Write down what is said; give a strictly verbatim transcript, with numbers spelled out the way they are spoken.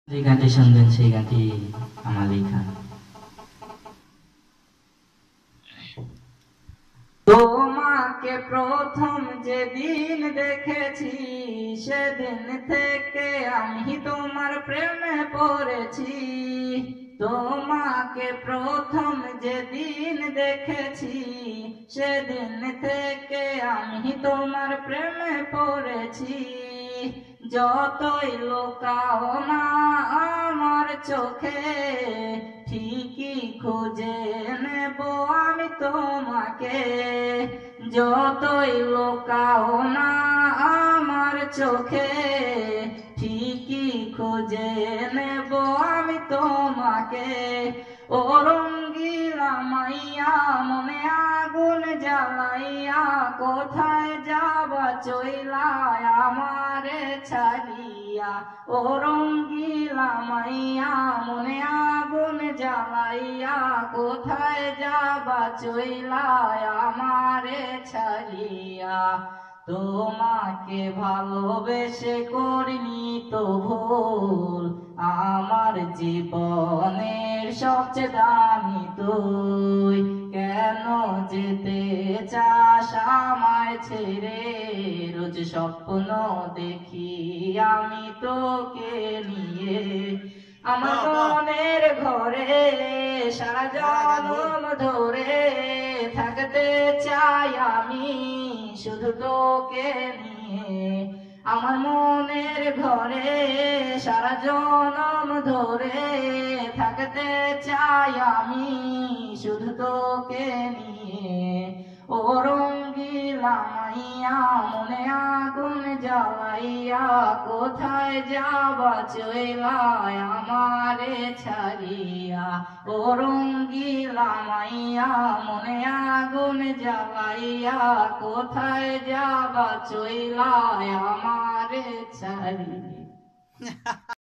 যে গানটি শুনবেন সেই গানটি আমার লেখা। তোমাকে প্রথম যেদিন দেখেছি সেদিন থেকে আমি তোমার প্রেমে পড়েছি। তোমাকে প্রথম যেদিন দেখেছি সেদিন থেকে আমি তোমার প্রেমে পড়েছি। যতই লুকাও না আমার চোখে ঠিকই খুঁজে নেব আমি তোমাকে। যতই লুকাও না আমার চোখে ঠিকই খুঁজে নেব আমি তোমাকে। ও রঙ্গিলা মাইয়া মনে আগুন জ্বালাইয়া কোথায় যাবা চইলা আমারে ছাড়িয়া। ও রঙ্গিলা মাইয়া মনে আগুন জ্বালাইয়া কোথায় যাবা চইলা আমারে ছাড়িয়া। তোমাকে ভালোবেসে করিনি তো ভুল, আমার জীবনের সবচেয়ে দামি তুই। কেন যেতে চাস আমায় ছেড়ে, রোজ স্বপ্ন দেখি আমি তোকে নিয়ে। আমার মনের ঘরে সারা জনম ধরে থাকতে চাই আমি শুধু তোকে নিয়ে। আমার মনের ঘরে সারা জনম ধরে থাকতে চাই আমি শুধু তোকে নিয়ে। ও রঙ্গিলা মাইয়া মনে আগুন জ্বালাইয়া কোথায় যাবা চইলা আমারে ছাড়িয়া। ও রঙ্গিলা মাইয়া মনে আগুন জ্বালাইয়া কোথায় যাবা চইলা আমারে ছাড়িয়া।